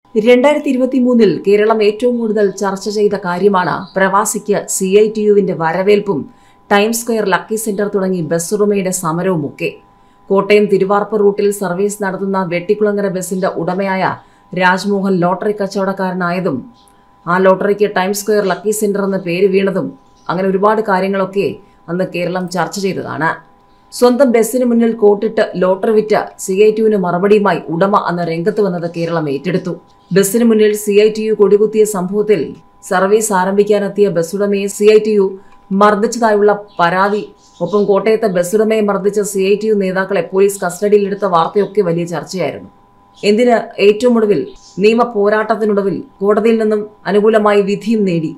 2023 കേരളം ഏറ്റവും കൂടുതൽ ചർച്ച ചെയ്ത കാര്യമാണ് പ്രവാസിക്ക് CITUവിന്റെ വരവേൽപ്പും ടൈംസ് സ്ക്വയർ ലക്കി സെന്റർ തുടങ്ങി ബസ് ഉടമയുടെ സമരവുമൊക്കെ. കോട്ടയം തിരുവാർപ്പ് റൂട്ടിൽ സർവീസ് നടത്തുന്ന വെട്ടിക്കുളങ്ങര ബസിന്റെ ഉടമയായ രാജ്മോഹൻ ലോട്ടറി കച്ചവടക്കാരനായതും ആ ലോട്ടറിക്ക് ടൈംസ് സ്ക്വയർ ലക്കി സെന്റർ എന്ന പേര് വീണതും അങ്ങനെ ഒരുപാട് കാര്യങ്ങളൊക്കെ അന്ന് കേരളം ചർച്ച ചെയ്തതാണ്. സ്വന്തം ബസ്സിന് മുന്നിൽ കോട്ടിട്ട് ലോട്ടറി വിറ്റ CITUവിന് മറുപടിയുമായി ഉടമ അന്ന് രംഗത്ത് വന്നത് കേരളം ഏറ്റെടുത്തു. ബസ്സിന് മുന്നിൽ CITU കൊടികുത്തിയ സംഭവത്തിൽ സർവീസ് ആരംഭിക്കാനെത്തിയ ബസ്സുടമയെ CITU മർദ്ദിച്ചതായുള്ള പരാതി, ഒപ്പം കോട്ടയത്തെ ബസ്സുടമയെ മർദ്ദിച്ച CITU നേതാക്കളെ പോലീസ് കസ്റ്റഡിയിലെടുത്ത വാർത്തയൊക്കെ വലിയ ചർച്ചയായിരുന്നു. എന്തിന് ഏറ്റവും ഒടുവിൽ നിയമ പോരാട്ടത്തിനൊടുവിൽ കോടതിയിൽ നിന്നും അനുകൂലമായി വിധിയും നേടി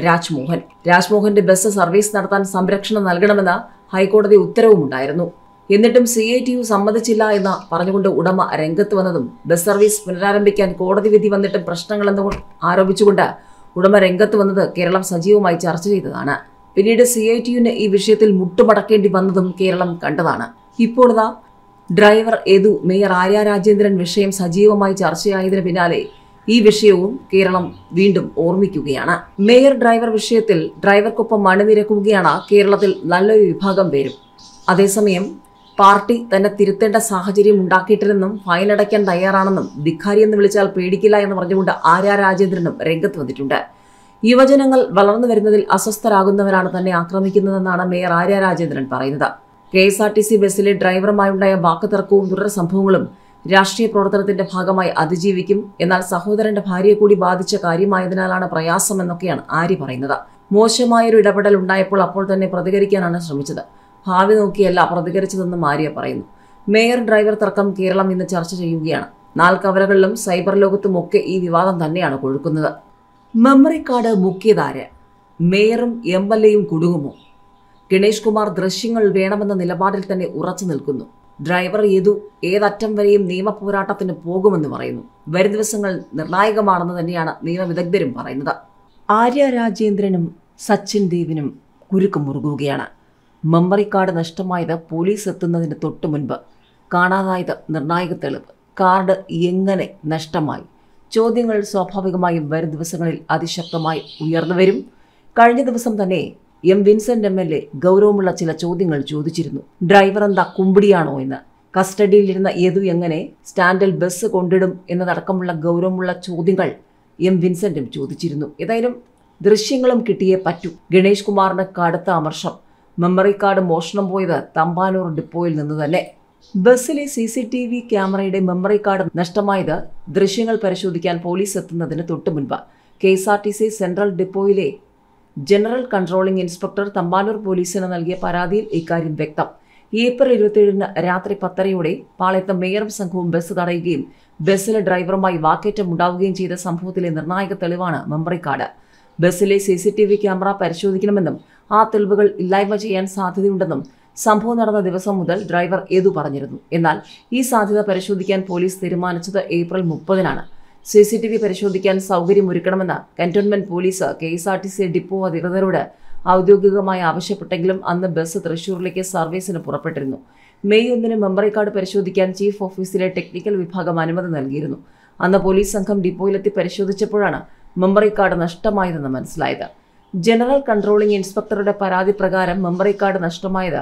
രാജ്മോഹന്റെ ബസ് സർവീസ് നടത്താൻ സംരക്ഷണം നൽകണമെന്ന ഹൈക്കോടതി ഉത്തരവുമുണ്ടായിരുന്നു. എന്നിട്ടും CITU സമ്മതിച്ചില്ല എന്ന് പറഞ്ഞുകൊണ്ട് ഉടമ രംഗത്ത് വന്നതും ബസ് സർവീസ് പുനരാരംഭിക്കാൻ കോടതി വിധി വന്നിട്ടും പ്രശ്നങ്ങളെന്ന് ആരോപിച്ചുകൊണ്ട് ഉടമ രംഗത്ത് വന്നത് കേരളം സജീവമായി ചർച്ച ചെയ്തതാണ്. പിന്നീട് CITUവിന് ഈ വിഷയത്തിൽ മുട്ടുമടക്കേണ്ടി വന്നതും കേരളം കണ്ടതാണ്. ഇപ്പോഴതാ ഡ്രൈവർ യദു മേയർ ആര്യ രാജേന്ദ്രൻ വിഷയം സജീവമായി ചർച്ചയായതിനു പിന്നാലെ ഈ വിഷയവും കേരളം വീണ്ടും ഓർമ്മിക്കുകയാണ്. മേയർ ഡ്രൈവർ വിഷയത്തിൽ ഡ്രൈവർക്കൊപ്പം അണിനിരക്കുകയാണ് കേരളത്തിൽ നല്ലൊരു വിഭാഗം പേരും. അതേസമയം പാർട്ടി തന്നെ തിരുത്തേണ്ട സാഹചര്യം ഉണ്ടാക്കിയിട്ടില്ലെന്നും ഫൈൻ അടയ്ക്കാൻ തയ്യാറാണെന്നും ധിക്കാരി എന്ന് വിളിച്ചാൽ പേടിക്കില്ല എന്ന് പറഞ്ഞുകൊണ്ട് ആര്യ രാജേന്ദ്രനും രംഗത്ത് വന്നിട്ടുണ്ട്. യുവജനങ്ങൾ വളർന്നു വരുന്നതിൽ അസ്വസ്ഥരാകുന്നവരാണ് തന്നെ ആക്രമിക്കുന്നതെന്നാണ് മേയർ ആര്യ രാജേന്ദ്രൻ പറയുന്നത്. KSRTC ബസ്സിലെ ഡ്രൈവറുമായുണ്ടായ വാക്കുതർക്കവും തുടർ സംഭവങ്ങളും രാഷ്ട്രീയ പ്രവർത്തനത്തിന്റെ ഭാഗമായി അതിജീവിക്കും. എന്നാൽ സഹോദരന്റെ ഭാര്യയെ കൂടി ബാധിച്ച കാര്യമായതിനാലാണ് പ്രയാസമെന്നൊക്കെയാണ് ആര്യ പറയുന്നത്. മോശമായൊരു ഇടപെടൽ ഉണ്ടായപ്പോൾ അപ്പോൾ തന്നെ പ്രതികരിക്കാനാണ് ശ്രമിച്ചത്. ഭാവി നോക്കിയല്ല പ്രതികരിച്ചതെന്നും ആര്യ പറയുന്നു. മേയർ ഡ്രൈവർ തർക്കം കേരളം ഇന്ന് ചർച്ച ചെയ്യുകയാണ്. നാൽക്കവലകളിലും സൈബർ ലോകത്തുമൊക്കെ ഈ വിവാദം തന്നെയാണ് കൊഴുക്കുന്നത്. മെമ്മറി കാർഡ് മുക്കിയതാര്? മേയറും MLAയും കുടുങ്ങുമോ? ഗണേഷ് കുമാർ ദൃശ്യങ്ങൾ വേണമെന്ന നിലപാടിൽ തന്നെ ഉറച്ചു നിൽക്കുന്നു. ഡ്രൈവർ യദു ഏതറ്റം വരെയും നിയമ പോരാട്ടത്തിന് പോകുമെന്ന് പറയുന്നു. വരും ദിവസങ്ങൾ നിർണായകമാണെന്ന് തന്നെയാണ് നിയമവിദഗ്ധരും പറയുന്നത്. ആര്യ രാജേന്ദ്രനും സച്ചിൻ ദേവിനും കുരുക്ക് മുറുകുകയാണ്. മെമ്മറി കാർഡ് നഷ്ടമായത് പോലീസ് എത്തുന്നതിന് തൊട്ടു മുൻപ്, കാണാതായത് നിർണായക തെളിവ്. കാർഡ് എങ്ങനെ നഷ്ടമായി? ചോദ്യങ്ങൾ സ്വാഭാവികമായും വരും ദിവസങ്ങളിൽ അതിശക്തമായി ഉയർന്നു വരും. കഴിഞ്ഞ ദിവസം തന്നെ വിൻസെന്റ് MLA ഗൗരവമുള്ള ചില ചോദ്യങ്ങൾ ചോദിച്ചിരുന്നു. ഡ്രൈവർ എന്താ കുമ്പിടിയാണോ എന്ന്, കസ്റ്റഡിയിലിരുന്ന യദു എങ്ങനെ സ്റ്റാൻഡിൽ ബസ് കൊണ്ടിടും എന്നതടക്കമുള്ള ഗൗരവമുള്ള ചോദ്യങ്ങൾ വിൻസെന്റും ചോദിച്ചിരുന്നു. ഏതായാലും ദൃശ്യങ്ങളും കിട്ടിയേ പറ്റൂ. ഗണേഷ് കുമാറിന് കടുത്ത അമർഷം. മെമ്മറി കാർഡ് മോഷണം പോയത് തമ്പാനൂർ ഡിപ്പോയിൽ നിന്ന് തന്നെ. ബസ്സിലെ CCTV ക്യാമറയുടെ മെമ്മറി കാർഡ് നഷ്ടമായത് ദൃശ്യങ്ങൾ പരിശോധിക്കാൻ പോലീസ് എത്തുന്നതിന് തൊട്ടു മുൻപ് KSRTC സെൻട്രൽ ഡിപ്പോയിലെ ജനറൽ കൺട്രോളിംഗ് ഇൻസ്പെക്ടർ തമ്പാനൂർ പോലീസിന് നൽകിയ പരാതിയിൽ ഇക്കാര്യം വ്യക്തം. ഏപ്രിൽ 27 രാത്രി 10:30 പാളയത്ത് മേയറും സംഘവും ബസ് തടയുകയും ബസ്സിലെ ഡ്രൈവറുമായി വാക്കേറ്റം ഉണ്ടാവുകയും ചെയ്ത സംഭവത്തിലെ നിർണായക തെളിവാണ് മെമ്മറി കാർഡ്. ബസ്സിലെ CCTV ക്യാമറ പരിശോധിക്കണമെന്നും ആ തെളിവുകൾ ഇല്ലായ്മ ചെയ്യാൻ സാധ്യതയുണ്ടെന്നും സംഭവം നടന്ന ദിവസം മുതൽ ഡ്രൈവർ യദു പറഞ്ഞിരുന്നു. എന്നാൽ ഈ സാധ്യത പരിശോധിക്കാൻ പോലീസ് തീരുമാനിച്ചത് ഏപ്രിൽ 30-നാണ്. CCTV പരിശോധിക്കാൻ സൗകര്യമൊരുക്കണമെന്ന് കന്റോൺമെന്റ് പോലീസ് KSRTC ഡിപ്പോ അധികൃതരോട് ഔദ്യോഗികമായി ആവശ്യപ്പെട്ടെങ്കിലും അന്ന് ബസ് തൃശൂരിലേക്ക് സർവീസിന് പുറപ്പെട്ടിരുന്നു. മെയ് 1 മെമ്മറി കാർഡ് പരിശോധിക്കാൻ ചീഫ് ഓഫീസിലെ ടെക്നിക്കൽ വിഭാഗം അനുമതി നൽകിയിരുന്നു. അന്ന് പോലീസ് സംഘം ഡിപ്പോയിലെത്തി പരിശോധിച്ചപ്പോഴാണ് മെമ്മറി കാർഡ് നഷ്ടമായതെന്ന് മനസ്സിലായത്. ജനറൽ കൺട്രോളിംഗ് ഇൻസ്പെക്ടറുടെ പരാതി പ്രകാരം മെമ്മറി കാർഡ് നഷ്ടമായത്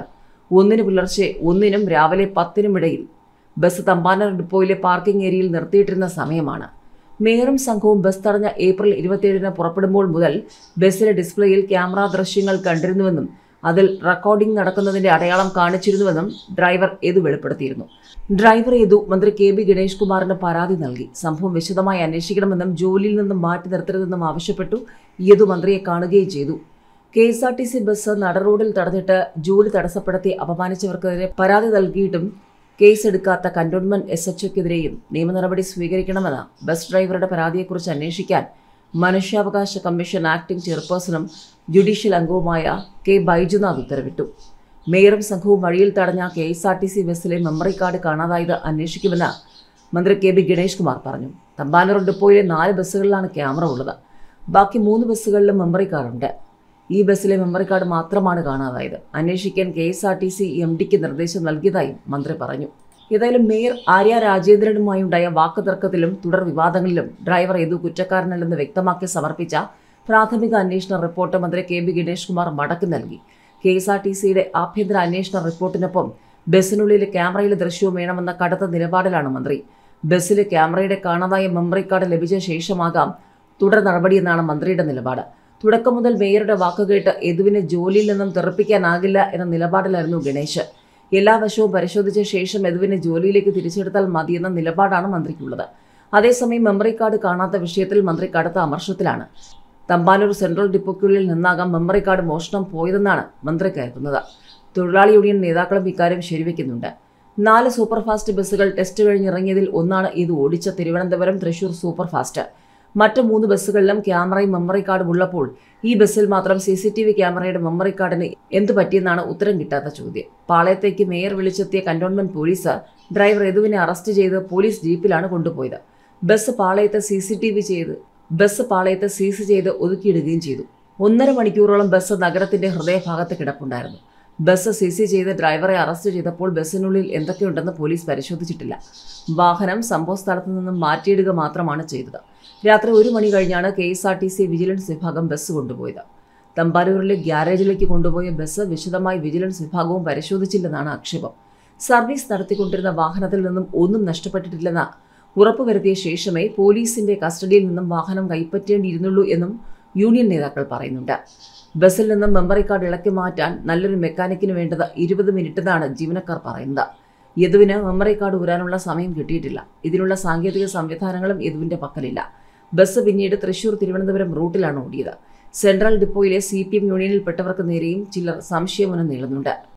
1 പുലർച്ചെ 1-നും രാവിലെ 10-നും ഇടയിൽ ബസ് തമ്പാനൂർ ഡിപ്പോയിലെ പാർക്കിംഗ് ഏരിയയിൽ നിർത്തിയിട്ടിരുന്ന സമയമാണ്. മേയറും സംഘവും ബസ് തടഞ്ഞ ഏപ്രിൽ 27-ന് പുറപ്പെടുമ്പോൾ മുതൽ ബസ്സിലെ ഡിസ്പ്ലേയിൽ ക്യാമറ ദൃശ്യങ്ങൾ കണ്ടിരുന്നുവെന്നും അതിൽ റെക്കോർഡിംഗ് നടക്കുന്നതിന്റെ അടയാളം കാണിച്ചിരുന്നുവെന്നും ഡ്രൈവർ യദു വെളിപ്പെടുത്തിയിരുന്നു. ഡ്രൈവർ യദു മന്ത്രി KB ഗണേഷ് കുമാറിന് പരാതി നൽകി. സംഭവം വിശദമായി അന്വേഷിക്കണമെന്നും ജോലിയിൽ നിന്നും മാറ്റി നിർത്തരുതെന്നും ആവശ്യപ്പെട്ടു. യദു മന്ത്രിയെ കാണുകയും ചെയ്തു. KSRTC ബസ് നടറോഡിൽ തടഞ്ഞിട്ട് ജോലി തടസ്സപ്പെടുത്തി അപമാനിച്ചവർക്കെതിരെ പരാതി നൽകിയിട്ടും കേസെടുക്കാത്ത കന്റോൺമെന്റ് SHOക്കെതിരെയും നിയമ നടപടി സ്വീകരിക്കണമെന്ന് ബസ് ഡ്രൈവറുടെ പരാതിയെക്കുറിച്ച് അന്വേഷിക്കാൻ മനുഷ്യാവകാശ കമ്മീഷൻ ആക്ടിംഗ് ചെയർപേഴ്സണും ജുഡീഷ്യൽ അംഗവുമായ K ബൈജുനാഥ് ഉത്തരവിട്ടു. മേയറും സംഘവും വഴിയിൽ തടഞ്ഞ KSRTC ബസ്സിലെ മെമ്മറി കാർഡ് കാണാതായത് അന്വേഷിക്കുമെന്ന് മന്ത്രി KB ഗണേഷ് കുമാർ പറഞ്ഞു. തമ്പാനൂർ ഡിപ്പോയിലെ 4 ബസ്സുകളിലാണ് ക്യാമറ ഉള്ളത്. ബാക്കി 3 ബസ്സുകളിലും മെമ്മറി കാർഡുണ്ട്. ഈ ബസ്സിലെ മെമ്മറി കാർഡ് മാത്രമാണ് കാണാതായത്. അന്വേഷിക്കാൻ KSRTC MDക്ക് നിർദ്ദേശം നൽകിയതായും മന്ത്രി പറഞ്ഞു. ഏതായാലും മേയർ ആര്യ രാജേന്ദ്രനുമായുണ്ടായ വാക്കുതർക്കത്തിലും തുടർ വിവാദങ്ങളിലും ഡ്രൈവർ യദു കുറ്റക്കാരനല്ലെന്ന് വ്യക്തമാക്കി സമർപ്പിച്ച പ്രാഥമിക അന്വേഷണ റിപ്പോർട്ട് മന്ത്രി കെ.ബി. ഗണേഷ് കുമാർ മടക്കി നൽകി. KSRTCയുടെ ആഭ്യന്തര അന്വേഷണ റിപ്പോർട്ടിനൊപ്പം ബസ്സിനുള്ളിലെ ക്യാമറയിലെ ദൃശ്യവും വേണമെന്ന കടുത്ത നിലപാടിലാണ് മന്ത്രി. ബസ്സിലെ ക്യാമറയുടെ കാണാതായ മെമ്മറി കാർഡ് ലഭിച്ച ശേഷമാകാം തുടർ നടപടിയെന്നാണ് മന്ത്രിയുടെ നിലപാട്. തുടക്കം മുതൽ മേയറുടെ വാക്കുകേട്ട് യദുവിനെ ജോലിയിൽ നിന്നും തെറിപ്പിക്കാനാകില്ല എന്ന നിലപാടിലായിരുന്നു ഗണേശ്. എല്ലാ വശവും പരിശോധിച്ച ശേഷം യദുവിനെ ജോലിയിലേക്ക് തിരിച്ചെടുത്താൽ മതിയെന്ന നിലപാടാണ് മന്ത്രിക്കുള്ളത്. അതേസമയം മെമ്മറി കാർഡ് കാണാത്ത വിഷയത്തിൽ മന്ത്രി കടുത്ത അമർഷത്തിലാണ്. തമ്പാനൂർ സെൻട്രൽ ഡിപ്പോയ്ക്കുള്ളിൽ നിന്നാകാം മെമ്മറി കാർഡ് മോഷണം പോയതെന്നാണ് മന്ത്രി കരുതുന്നത്. തൊഴിലാളി യൂണിയൻ നേതാക്കളും ഇക്കാര്യം ശരിവെക്കുന്നുണ്ട്. 4 സൂപ്പർഫാസ്റ്റ് ബസ്സുകൾ ടെസ്റ്റ് കഴിഞ്ഞിറങ്ങിയതിൽ ഒന്നാണ് ഇത് ഓടിച്ച തിരുവനന്തപുരം തൃശൂർ സൂപ്പർഫാസ്റ്റ്. മറ്റ് 3 ബസ്സുകളിലും ക്യാമറയും മെമ്മറി കാർഡും ഉള്ളപ്പോൾ ഈ ബസ്സിൽ മാത്രം CCTV ക്യാമറയുടെ മെമ്മറി കാർഡിന് എന്തു പറ്റിയെന്നാണ് ഉത്തരം കിട്ടാത്ത ചോദ്യം. പാളയത്തേക്ക് മേയർ വിളിച്ചെത്തിയ കന്റോൺമെന്റ് പോലീസ് ഡ്രൈവർ യദുവിനെ അറസ്റ്റ് ചെയ്ത് പോലീസ് ജീപ്പിലാണ് കൊണ്ടുപോയത്. ബസ് പാളയത്തെ സീസ് ചെയ്ത് ഒതുക്കിയിടുകയും ചെയ്തു. 1.5 മണിക്കൂറോളം ബസ് നഗരത്തിന്റെ ഹൃദയഭാഗത്ത് കിടപ്പുണ്ടായിരുന്നു. ബസ് സീസ് ചെയ്ത് ഡ്രൈവറെ അറസ്റ്റ് ചെയ്തപ്പോൾ ബസ്സിനുള്ളിൽ എന്തൊക്കെയുണ്ടെന്ന് പോലീസ് പരിശോധിച്ചിട്ടില്ല. വാഹനം സംഭവസ്ഥലത്ത് നിന്നും മാറ്റിയിടുക മാത്രമാണ് ചെയ്തത്. രാത്രി 1 മണി കഴിഞ്ഞാണ് KSRTC വിജിലൻസ് വിഭാഗം ബസ് കൊണ്ടുപോയത്. തമ്പാനൂരിലെ ഗ്യാരേജിലേക്ക് കൊണ്ടുപോയ ബസ് വിശദമായി വിജിലൻസ് വിഭാഗവും പരിശോധിച്ചില്ലെന്നാണ് ആക്ഷേപം. സർവീസ് നടത്തിക്കൊണ്ടിരുന്ന വാഹനത്തിൽ നിന്നും ഒന്നും നഷ്ടപ്പെട്ടിട്ടില്ലെന്ന് ഉറപ്പുവരുത്തിയ ശേഷമേ പോലീസിന്റെ കസ്റ്റഡിയിൽ നിന്നും വാഹനം കൈപ്പറ്റേണ്ടിയിരുന്നുള്ളൂ എന്നും യൂണിയൻ നേതാക്കൾ പറയുന്നുണ്ട്. ബസ്സിൽ നിന്നും മെമ്മറി കാർഡ് ഇളക്കി മാറ്റാൻ നല്ലൊരു മെക്കാനിക്കിന് വേണ്ടത് 20 മിനിറ്റെന്നാണ് ജീവനക്കാർ പറയുന്നത്. യദുവിന് മെമ്മറി കാർഡ് ഊരാനുള്ള സമയം കിട്ടിയിട്ടില്ല. ഇതിനുള്ള സാങ്കേതിക സംവിധാനങ്ങളും യദുവിന്റെ പക്കലില്ല. ബസ് പിന്നീട് തൃശൂർ തിരുവനന്തപുരം റൂട്ടിലാണ് ഓടിയത്. സെൻട്രൽ ഡിപ്പോയിലെ CPM യൂണിയനിൽപ്പെട്ടവർക്ക് നേരെയും ചിലർ സംശയമുന നേടുന്നുണ്ട്.